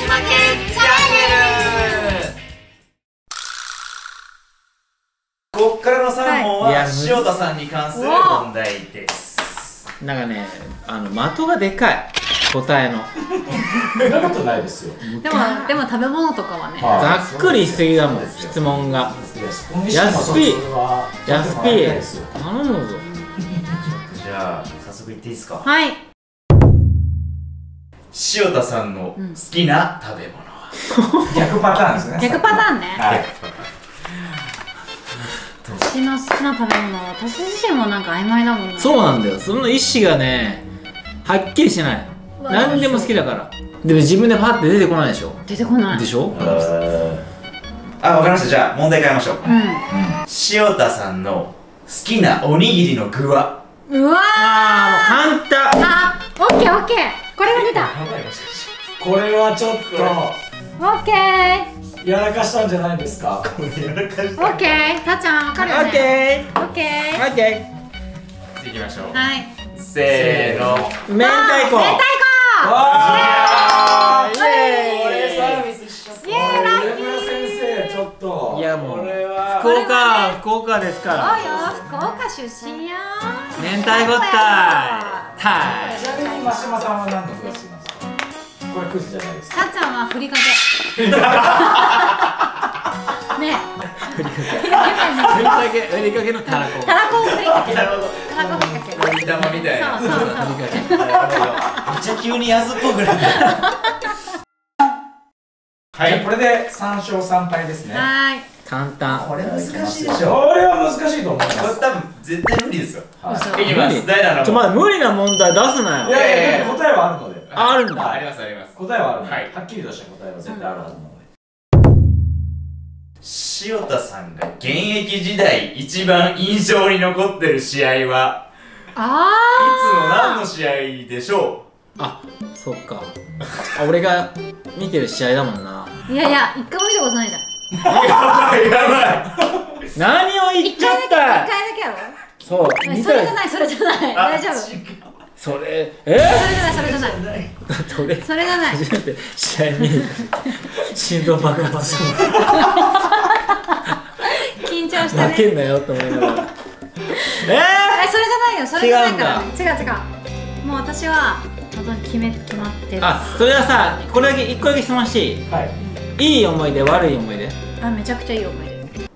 負けチャンネル。 こっからの3問は塩田さんに関する問題です。 なんかね、的がでかい答えの。 そんなことないですよ。 でも食べ物とかはね。 ざっくりしすぎだもん、質問が。やすぴ頼むぞ。 じゃあ早速いっていいですか。 はい。 塩田さんの好きな食べ物は。 逆パターンですね。 逆パターンね。 はい。 私の好きな食べ物は私自身もなんか曖昧だもんね。 そうなんだよ、その意思がねはっきりしない。何でも好きだから。でも自分でパッて出てこないでしょ。 出てこないでしょ。 あ、わかりました。じゃあ問題変えましょう。塩田さんの好きなおにぎりの具は。 うわー、 あーもう簡単。 あ、オッケーオッケー、これが出た。 これはちょっとオッケーやらかしたんじゃないですか。 オッケー、たっちゃんわかるよね。 オッケーオッケーーオッケいきましょう。 はい、 せーの。 ー。明太子。 明太わーイエこれサーーイ。 ビスしちゃった。上村先生ちょっと。 いやもうこれは福岡ですから。 子。そうよ、福岡出身よ。 明太子タイ。 ちなみに真島さんは何の具が好きなんですか。これクイズじゃないですか。 たっちゃんはふりかけ。ね、 ふりかけのたらこ。 たらこふりかけ。 なるほど。 たらこふりかけ。 のり玉みたいな。 そうそうそう。 めっちゃ急に安っぽくなった。 はい、これで3勝3敗ですね。 はい。 簡単。 これ難しいでしこょ。 れは難しいと思います。 これ多分絶対無理ですよ。 嘘。 いきます。第7問。 待って、無理な問題出すなよ。 いやいや、答えはあるので。 あるんだ。 ありますあります。 答えはあるので。 はいはっきりとした答えは絶対あるはずなので。 塩田さんが現役時代一番印象に残ってる試合はいつの何の試合でしょあ、そっか。俺が見てる試合だもんな。 いやいや、一回も見たことないじゃん。 う。やばいやばい。 何を言っちゃっ一回だた。 けやろ。 そう。 それじゃない、それじゃない。大丈夫。それそれ、 じゃない、それじゃない。 それ、 それじゃない。 初めて試合見る。心臓爆発する。 緊張したね。 負けんなよと思いながら。 それじゃないよ、それじゃないからね。違う違う。もう私は本当に決まってる。 あ、それはさ、これだけ一個だけ質問していい？ はい。 いい思い出、悪い思い出。 あ、めちゃくちゃいい思い出。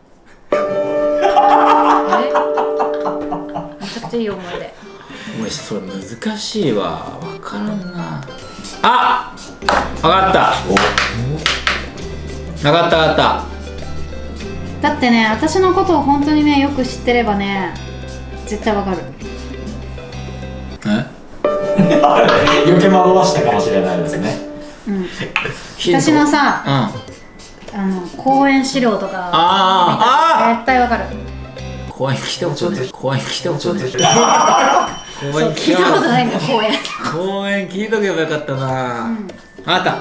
めちゃくちゃいい思い出。 おい、それ難しいわ。わからんな。あ、わかった。わかったわかった。 だってね、私のことを本当にね、よく知ってればね、絶対わかる。 え？ 余計惑わしたかもしれないですね。 うん。私のさ、講演資料とか絶対わかる。 公園来たことね。公園来たことね。公園聞いたことないんだよ、講演。 公園聞いとけばよかったな。あった。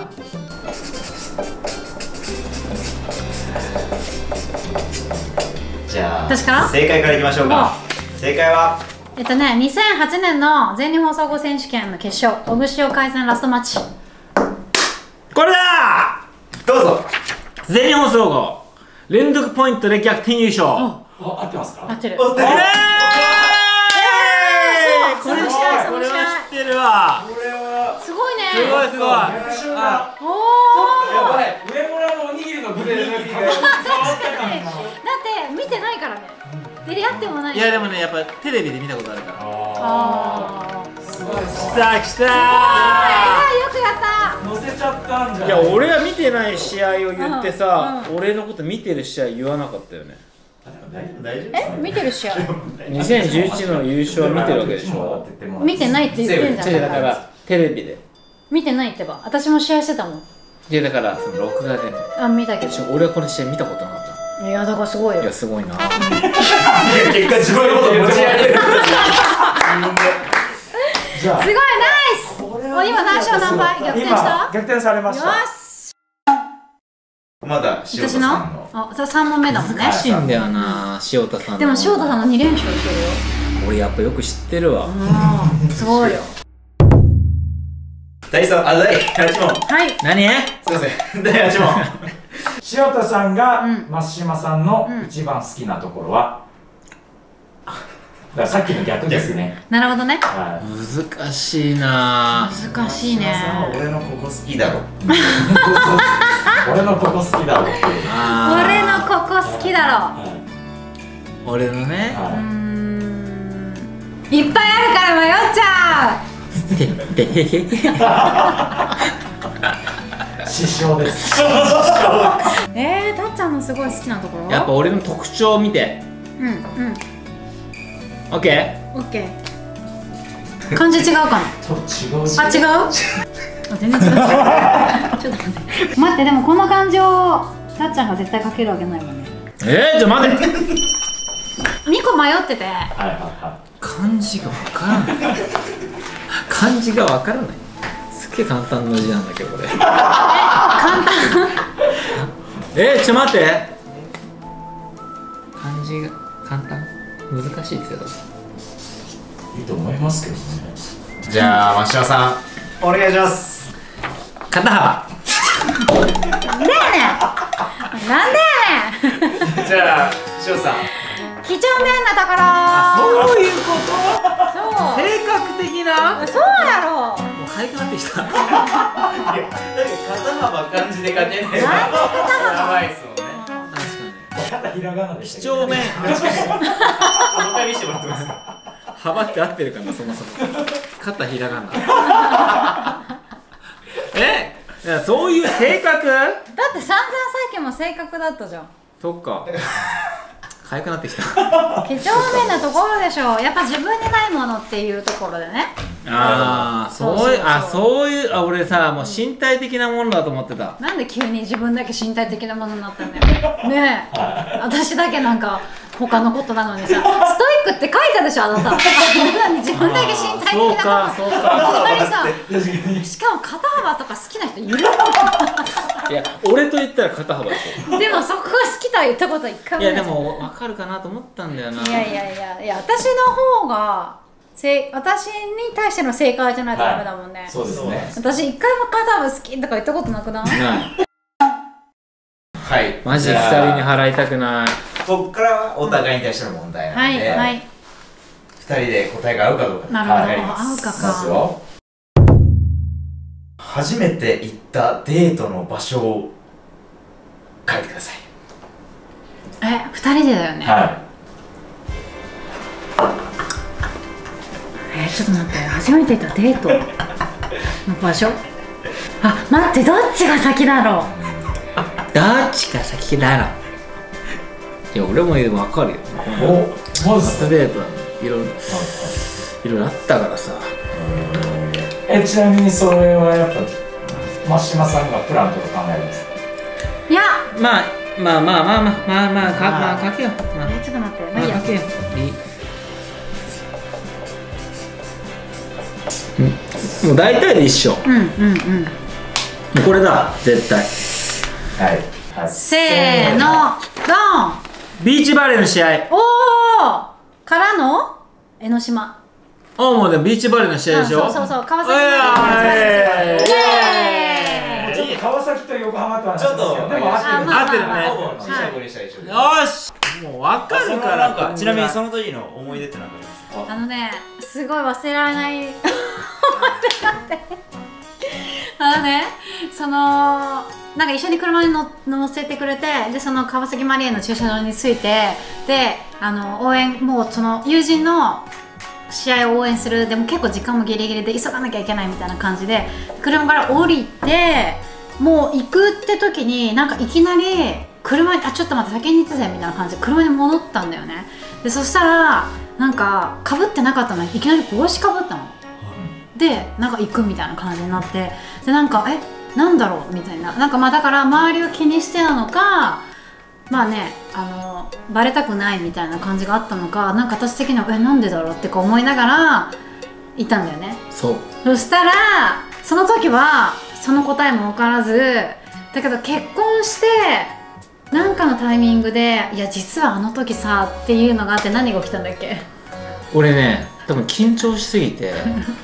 じゃあ私から正解からいきましょうか。正解は 2008年の全日本総合選手権の決勝、小串を海戦ラストマッチ。 これだ。 どうぞ。 全日本総合連続ポイントで逆転優勝。 あ、合ってますか？ 合ってる。 おっこれそう知ってるわ。 これはすごいね。 すごいすごい。 逆襲がおお。 やばい。上村のおにぎりの具で変わった感じだって見てないからね。出会ってもない。 いやでもね、やっぱテレビで見たことあるから。 ああ。 すごい。 来た来たよくやった。 乗せちゃったんじゃいや、俺は見てない試合を言ってさ、俺のこと見てる試合言わなかったよね。 大丈夫です。 見てる試合。 2011の優勝は見てるわけでしょ。 見てないって言ってんじゃん。 だからテレビで。 見てないってば。私も試合してたもん。 いやだからその録画でね。 あ、見たけど。 俺はこの試合見たことなかった。 いや、だからすごいよ。 いや、すごいな。 結果自分のこと持ち上げる。 じゃあすごい、ナイス。お、今何勝何敗？逆転した？ 逆転されました。 よし。 まだ塩田私の？ さんの。 あ、それ3問目だもんね。 難しいんだよな、塩田さんの。 でも塩田さんの2連勝してるよ。 俺やっぱよく知ってるわ。 すごいよ。 第8問。 はい。 何？ すいません。第8問。 塩田さんが松島さんの一番好きなところは、だからさっきの逆ですね。 なるほどね。 難しいな。 難しいね。 俺のここ好きだろ。 俺のここ好きだろって。 俺のここ好きだろ。 俺のね。 いっぱいあるから迷っちゃう。師匠です。 たっちゃんのすごい好きなところ。 やっぱ俺の特徴を見て。オッケー。 オッケー。漢字違うかな。 ちょっと違う。 あ、違う。全然違う。ちょっと待って。待って、でもこの漢字をたっちゃんが絶対書けるわけないもんね。 ちょ待って。 2個迷ってて。 漢字がわからない。漢字がわからない。すっげえ簡単な字なんだけどこれ。簡単。 ちょ待って。漢字が簡単。難しいですよ。 いいと思いますけどね。 じゃあ松島さんお願いします。 肩幅。 なんでやねん。なんでやねん。 じゃあ塩さん。 几帳面なところ。 そういうこと。 そう。 性格的な。 そうやろ。 もう可愛くなってきた。 いや、だけど肩幅漢字で書けない。 なんで肩幅。 やばいっすもんね。 肩ひらがなでした。 几帳面。 もう一回見せてもらってますか。 幅って合ってるかなそもそも。肩ひらがな。いやそういう性格？だって散々さっきも性格だったじゃん。 そっか。可愛くなってきた。 几帳面なところでしょう。やっぱ自分にないものっていうところでね。 そういう、俺さ、もう身体的なものだと思ってた。 なんで急に自分だけ身体的なものになったんだよ。ねえ。私だけなんか他のことなのにさ、ストイックって書いたでしょ、あなた。自分だけ身体的なもの。 そうか。 しかも肩幅とか好きな人いる？ いや、俺と言ったら肩幅でしょ。 でもそこが好きとは言ったことは一回もない。 いやでも分かるかなと思ったんだよな。 いや私の方が私に対しての正解じゃないとダメだもんね。 そうですね。 私一回も肩幅好きとか言ったことなくない？ ない。 はい。 マジ2人に払いたくない。 ここからはお互いに対しての問題なので、2人で答えが合うかどうか。 なるほど、合うかか。 初めて行ったデートの場所を書いてください。 2人でだよね。ちょっと待って、初めて行ったデートの場所。あ、待って、どっちが先だろう。 どっちが先だろう。いや、俺も分かるよ。初デートいろいろあったからさ。 ちなみにそれはやっぱ松島さんがプランとか考えるんですか？ いや、 まあ書けよ。 ちょっと待って、まあいいや。 書けよ。もう大体で一緒。もうこれだ、絶対。 せーの、ドン。 ビーチバレーの試合。 おお。からの江ノ島。 もうでもビーチバレーの試合でしょ。 そう川崎。イエーイ。 ちょっと川崎と横浜とはちょっとでも合ってるね。よし。もう分かるから。 ちなみにその時の思い出って何かありますか？ すごい忘れられない思い出があって。なんか一緒に車に乗せてくれて、でその川崎マリエの駐車場に着いて、で応援、もうその友人の試合を応援する、でも結構時間もギリギリで急がなきゃいけないみたいな感じで車から降りて、もう行くって時になんかいきなり車にちょっと待って先に行ってたよみたいな感じで車に戻ったんだよね。でそしたらなんかかぶってなかったのにいきなり帽子かぶったの。でなんか行くみたいな感じになって、でなんかなんだろうみたいな、なんかだから周りを気にしてなのか、まあね、バレたくないみたいな感じがあったのか、なんか私的にはなんでだろうって思いながらいたんだよね。そしたらその時はその答えも分からず、だけど結婚してなんかのタイミングでいや実はあの時さっていうのがあって、何が起きたんだっけ？ 俺ね、多分緊張しすぎて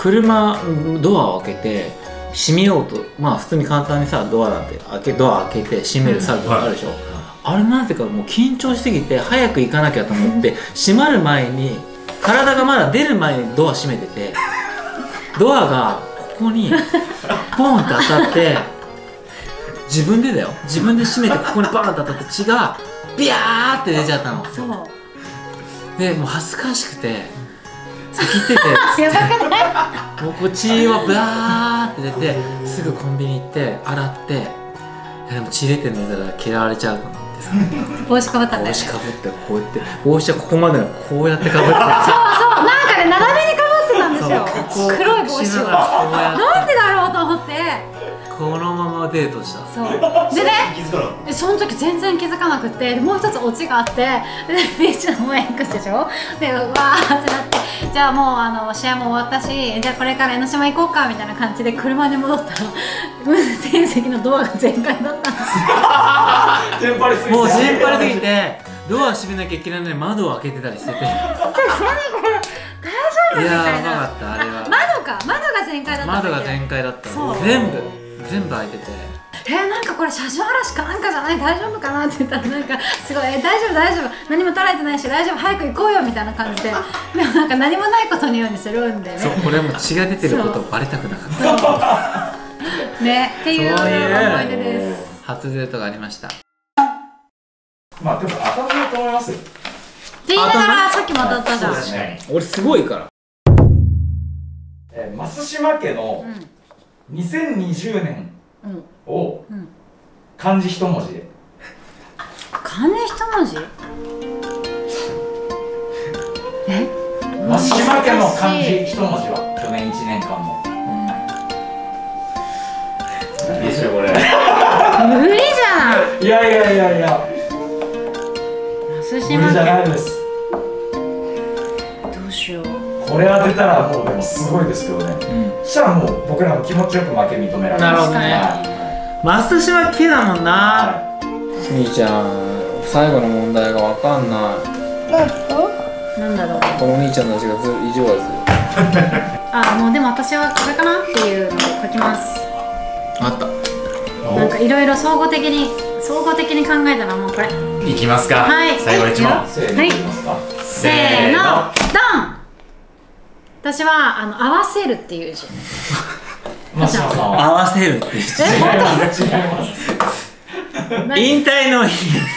車ドアを開けて閉めようと、まあ普通に簡単にさドアなんてドア開けて閉める作業あるでしょ、あれなんていうかもう緊張しすぎて早く行かなきゃと思って閉まる前に体がまだ出る前にドア閉めててドアがここにポンって当たって自分で閉めてここにバーンって当たって血がビャーって出ちゃったの。 そうでもう恥ずかしくて先行っててやばくないもうこう血はバーって出てすぐコンビニ行って洗って、でも血出て寝たら嫌われちゃうと思ってさ帽子かぶったんだよね。 帽子かぶってこうやって帽子はここまでのこうやってかぶってそうそう、なんかね斜めにかぶってたんですよ、 そう黒い帽子を。なんでだろうと思って、 このままデートした。 そうでね、その時全然気づかなくて、もう一つオチがあって、でビーチの前行くでしょ、でわーってなって、じゃあもう試合も終わったし、じゃあこれから江ノ島行こうかみたいな感じで車に戻ったら運転席のドアが全開だったんですよもう心配すぎてドア閉めなきゃいけないのに窓を開けてたりしてて大丈夫みたいな。 やばかったあれは。 窓が全開だったんだっけ。 窓が全開だったそうの。全部開いてて、 なんかこれ車上荒らしかなんかじゃない、大丈夫かなって言ったら、なんかすごい大丈夫大丈夫、何も取られてないし大丈夫、早く行こうよみたいな感じで、でもなんか何もないことのようにするんでね。 そうこれも血が出てることをバレたくなかったねっていう思い出です。 初デートがありました。 まあでも当たんないと思いますよ。 って言いながらさっきも当たったじゃん。 そうですね。 俺すごいから増島家の2020年を漢字一文字で。 漢字一文字？ 増島家の漢字一文字は去年1年間の。 いいでしょこれ。 無理じゃん。 いやいやいやいや。 無理じゃないです。 どうしよう。 これは出たらもうでもすごいですけどね。そしたらもう僕らも気持ちよく負け認められます。 なるほどね。増島家だもんな。みーちゃん最後の問題がわかんない。 なんだろう。 このお兄ちゃんたちが意地悪する。 もうでも私はこれかなっていうのを書きます。 あった。 なんかいろいろ総合的に考えたらもうこれ。 いきますか。 はい。 最後一問。 はい。せーの、ドン。私は合わせるっていう字。 増島さんは合わせるっていう字。 違います違います。 引退の迷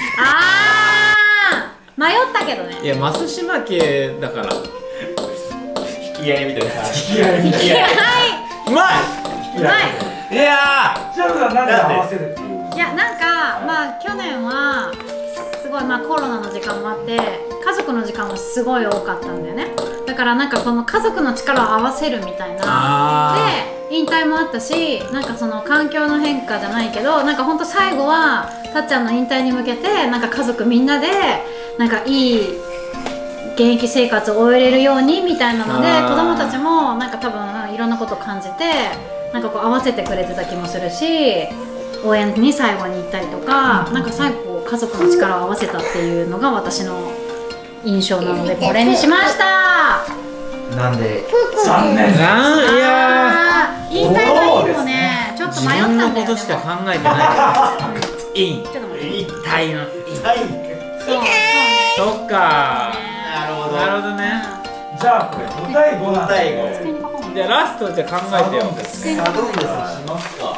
ったけどね。 いや増島家だから。 引き合いみたいな。 引き合いみたいな。 うまい。 うまい。 いやジャムさんなんで合わせるっていう。 いやなんか去年はすごいコロナの時間もあって家族の時間もすごい多かったんだよね。だからなんかこの家族の力を合わせるみたいなで引退もあったし、なんかその環境の変化じゃないけど、なんかほんと最後はたっちゃんの引退に向けてなんか家族みんなでなんかいい現役生活を終えれるようにみたいなので、子供たちもなんか多分いろんなことを感じてなんかこう合わせてくれてた気もするし、応援に最後に行ったりとか、なんか最後家族の力を合わせたっていうのが私の印象なのでこれにしました。 なんで残念。 いや引退の意味もねちょっと迷ったんだよね。 自分のことしか考えてない。いい。 ちょっと待って。 引退の。 そうそっか。なるほどね。 じゃあこれ5対5なんで。 じゃあラストじゃあ考えてよ。 サドンデスしますか。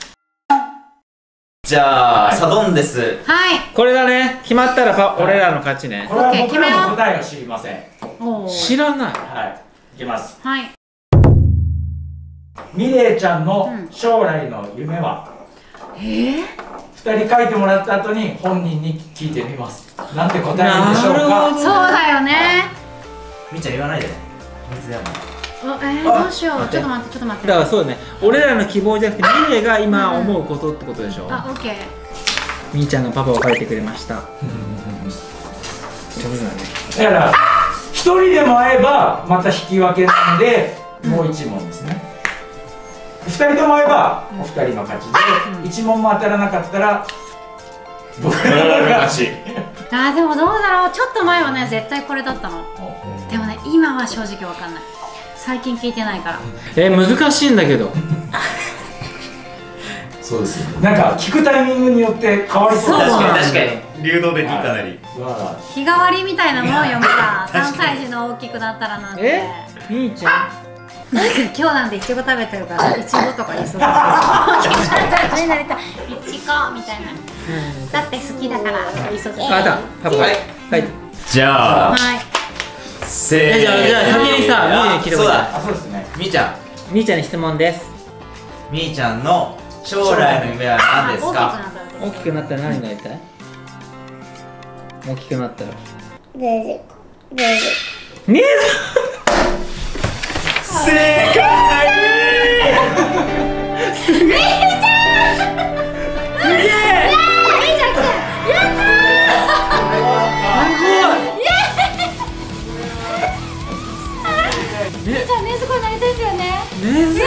じゃあサドンデス。 はい。 これだね。決まったら俺らの勝ちね。 これは僕らの答えを知りません。 知らない。 はい。いきます。 はい。 ミレイちゃんの将来の夢は。2人書いてもらった後に本人に聞いてみます。なんて答えるでしょうか。 そうだよね。 みーちゃん言わないで。秘密だよね。 どうしよう。ちょっと待ってだからそうだね。俺らの希望じゃなくてミレイが今思うことってことでしょ。 オッケー。 みーちゃんがパパを書いてくれました。上手だね。 だから1人でも会えばまた引き分けなのでもう1問ですね。2人とも会えばお二人の勝ちで1問も当たらなかったら僕らの勝ち。 でもどうだろう。ちょっと前はね絶対これだったの。でもね今は正直わかんない。 最近聞いてないから。 難しいんだけど。 そうですよね。なんか聞くタイミングによって変わりそう。 確かに流動的かなり。 日替わりみたいなもんよ、みた3歳児の大きくなったらなんて。 みーちゃん。 なんか今日なんでいちご食べてるからいちごとか言いそうだけど、になりたいいちごみたいな。だって好きだからとか言いそうじゃん。 あたパパはい。 じゃあはい。 せーじゃあ先にさみーに聞いてもらいたい。 あ、そうですね。 みーちゃん。 みーちゃんに質問です。 みーちゃんの将来の夢は何ですか？ 大きくなったら何になりたい？大きくなったら。ねえ。 正解。 すげえ。 じゃあねずこになりたいんだよね。 ねず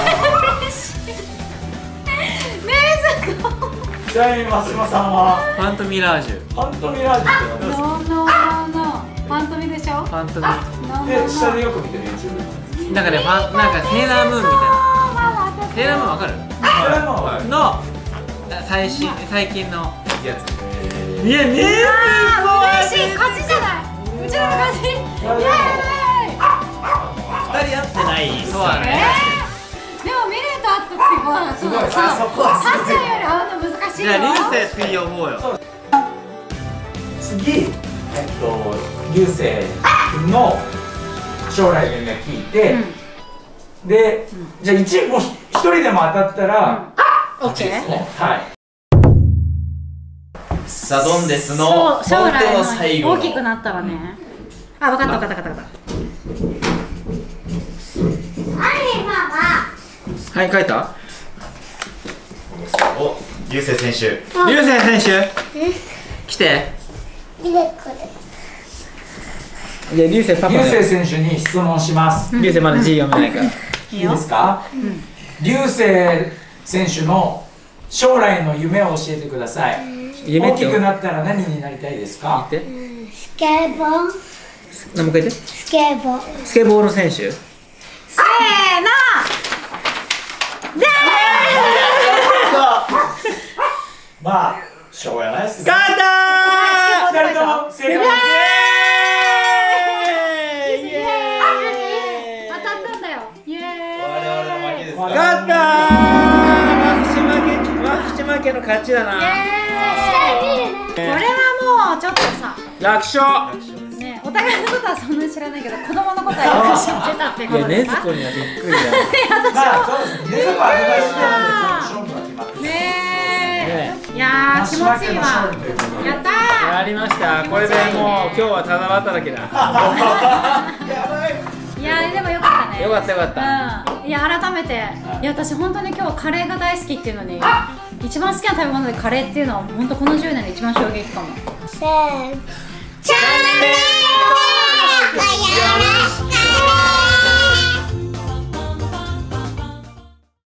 ちなみに増島さんはファントミラージュ。 ファントミラージュって何ですか？ ファントミでしょ。 ファントミ。 で、下でよく見てる YouTube なんかね、なんかセーラームーンみたいな。セーラームーンわかる？の最近のやつ。いやね嬉しい、勝ちじゃない。うちらの勝ち。イエーイ。 2人会ってないっすそうだね。 でもミレーと会ったってことはすごい。 さっちゃんより会うの難しいよ。 じゃあ流星次呼ぼうよ。 次、流星君の将来の夢聞いて、で、じゃあもう一人でも当たったら、 オッケー。 はい。 サドンデスの将本当の来最後のの大きくなったらね。あ、分かった分かった分かった。 はい、書いた？ お、流星選手。 流星選手。来て。で、流星パパ。 流星選手に質問します。 流星まだ字読めないから。 いいですか？流星選手の将来の夢を教えてください。大きくなったら何になりたいですか？ 言って。 スケボー。 何も書いて。 スケボー。 スケボーの選手。 せーの。 まあ、しょうがないですね。 勝ったー。 二人とも正解です。 当たったんだよ。イエーイ。 我々の負けですか？ 勝ったー。松島家の勝ちだな。 これはもうちょっとさ。 楽勝。 ね、お互いのことはそんなに知らないけど、子供のことはよく知ってたってことですか？ ねずこにはびっくりだ。 まあ、そうですね。ねずこは後出しで勝負が決まってる。 ねえ。いやー、気持ちいいわ。やったー。 やりました。これでもう今日はただ働きだ。 いやー、でもよかったね。 よかったよかった。 うん。いや、改めて、いや、私本当に今日カレーが大好きっていうのに、一番好きな食べ物でカレーっていうのは本当この10年で一番衝撃かも。 チャンネル登録よろしく